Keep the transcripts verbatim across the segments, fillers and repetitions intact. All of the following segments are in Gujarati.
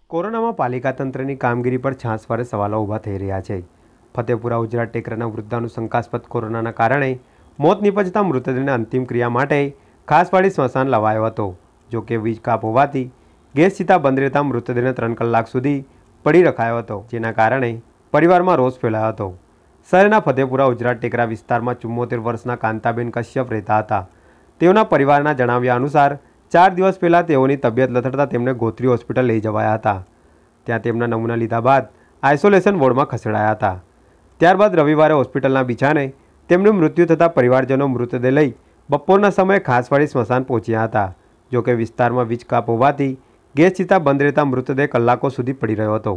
કોરોનામાં પાલિકા તંત્રની કામગીરી પર છાસવારે સવાલો ઊભા થઈ રહ્યા છે। ફતેપુરા ઉજરા ટેકરાના વૃદ્ધાનું શંકાસ્પદ કોરોનાના કારણે મોત નીપજતા મૃતદેહને અંતિમ ક્રિયા માટે ખાસવાડી સ્મશાન લવાયો હતો। જો કે વીજ કાપ હોવાથી ગેસ ચિતા બંધ રહેતા મૃતદેહને ત્રણ કલાક સુધી પડી રખાયો હતો, જેના કારણે પરિવારમાં રોષ ફેલાયો હતો। શહેરના ફતેપુરા ઉજરા ટેકરા વિસ્તારમાં ચુમ્મોતેર વર્ષના કાંતાબેન કશ્યપ રહેતા હતા। તેઓના પરિવારના જણાવ્યા અનુસાર ચાર દિવસ પહેલાં તેઓની તબિયત લથડતા તેમને ગોત્રી હોસ્પિટલ લઈ જવાયા હતા। ત્યાં તેમના નમૂના લીધા બાદ આઇસોલેશન વોર્ડમાં ખસેડાયા હતા। ત્યારબાદ રવિવારે હોસ્પિટલના બિછાને તેમનું મૃત્યુ થતાં પરિવારજનો મૃતદેહ લઈ બપોરના સમયે ખાસવાડી સ્મશાન પહોંચ્યા હતા। જો કે વિસ્તારમાં વીજ કાપ હોવાથી ગેસ ચિતા બંધ રહેતા મૃતદેહ કલાકો સુધી પડી રહ્યો હતો।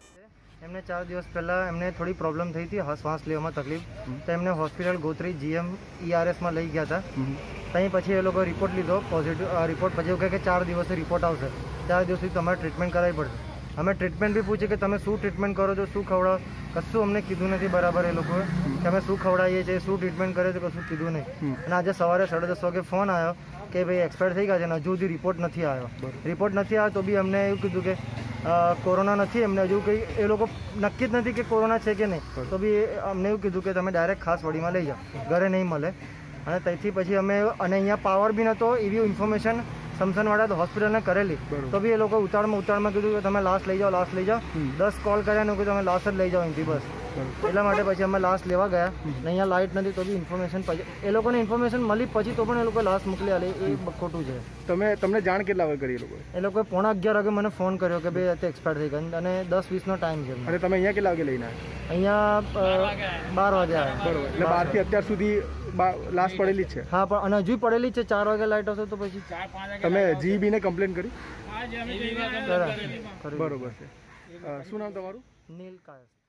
એમને ચાર દિવસ પહેલાં એમને થોડી પ્રોબ્લેમ થઈ હતી, શ્વાસ લેવામાં તકલીફ, તો એમને હોસ્પિટલ ગોત્રી જીએમ ઈઆરએસમાં લઈ ગયા હતા। ત્યાં પછી એ લોકો રિપોર્ટ લીધો પોઝિટિવ રિપોર્ટ, પછી એવું કહે કે ચાર દિવસે રિપોર્ટ આવશે, ચાર દિવસ સુધી તમારે ટ્રીટમેન્ટ કરાવવી પડશે। અમે ટ્રીટમેન્ટ બી પૂછી કે તમે શું ટ્રીટમેન્ટ કરો છો, શું ખવડાવો, કશું અમને કીધું નથી બરાબર એ લોકોએ કે અમે શું ખવડાવીએ છીએ, શું ટ્રીટમેન્ટ કરે છે, કશું કીધું નહીં। અને આજે સવારે સાડા દસ વાગે ફોન આવ્યો કે ભાઈ એક્સપાયર થઈ ગયા છે અને હજુ સુધી રિપોર્ટ નથી આવ્યો। રિપોર્ટ નથી આવ્યો તો બી અમને એવું કીધું કે કોરોના નથી, એમને હજુ કંઈ એ લોકો નક્કી જ નથી કે કોરોના છે કે નહીં, તો બી અમને એવું કીધું કે તમે ડાયરેક્ટ ખાસ વડીમાં લઈ જાઓ, ઘરે નહીં મળે। અને ત્યાંથી પછી અમે અને અહીંયા પાવર બી નહોતો એવી ઇન્ફોર્મેશન સમસનવાડા તો હોસ્પિટલને કરેલી, તો બી એ લોકો ઉતાળમાં ઉતાળમાં કીધું કે તમે લાશ લઈ જાઓ, લાશ લઈ જાઓ। દસ કોલ કર્યા કે તમે લાશ જ લઈ જાઓ અહીંથી બસ। એટલા માટે પછી અમે લાશ લેવા ગયા ને અહીંયા લાઇટ નથી તો બી ઇન્ફોર્મેશન પછી એ લોકોને ઇન્ફોર્મેશન મળી પછી તો પણ એ લોકો લાશ મોકલી આલે, એ ખોટું છે। તમે તમને જાણ કેટલા વાગે કરી એ લોકોએ? એ લોકોએ પોણા અગિયાર વાગે મને ફોન કર્યો કે ભાઈ તે એક્સપાયર થઈ ગયા અને દસ વીસનો ટાઈમ છે। અને તમે અહીંયા કેટલા વાગે લઈને આવ્યા? અહીંયા બાર વાગે આવ્યા। બરોબર, એટલે બારથી અત્યાર સુધી લાશ પડેલી જ છે? હા, પણ અને હજુ પડેલી જ છે। ચાર વાગે લાઇટ આવશે તો પછી તમે જીબીને કમ્પ્લેન કરી? બરોબર છે। શું નામ તમારું? નીલ કાયસ।